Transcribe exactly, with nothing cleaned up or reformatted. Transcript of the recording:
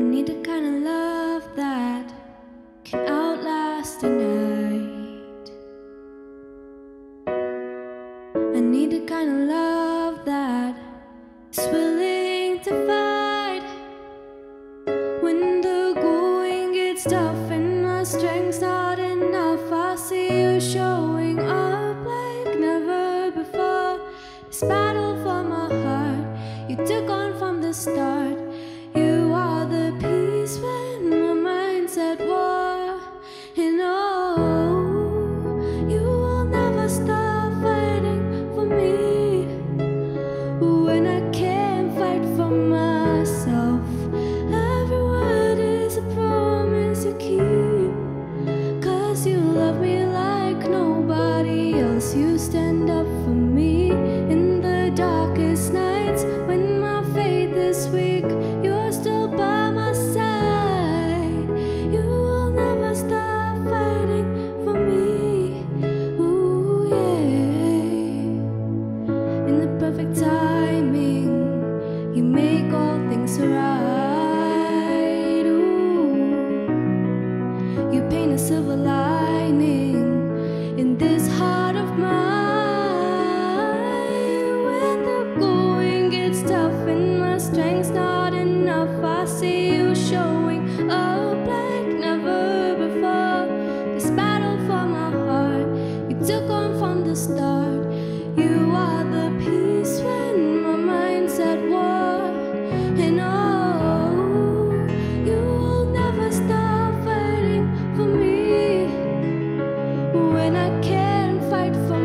need the kind of love that can outlast the night. I need the kind of love that is willing to fight when the going gets tough and my strength's not enough. I see you showing up like never before. This battle for my heart you took on from the start. You are the peace when my mind's at war. And oh, you will never stop fighting for me when I can't fight for myself. Every word is a promise you keep, 'cause you love me like nobody else. You stand up for me in the darkest nights when my faith is weak. You're still by my side. You will never stop fighting for me. Ooh, yeah. In the perfect timing, you make all things right. Ooh, you paint a silver lining in this heart of mine. When the going gets tough and my strength's not enough, I see you showing up like never before. This battle for my heart you took on from the start. You are the peace when my mind's at war. And oh, you will never stop fighting for me when I can't fight for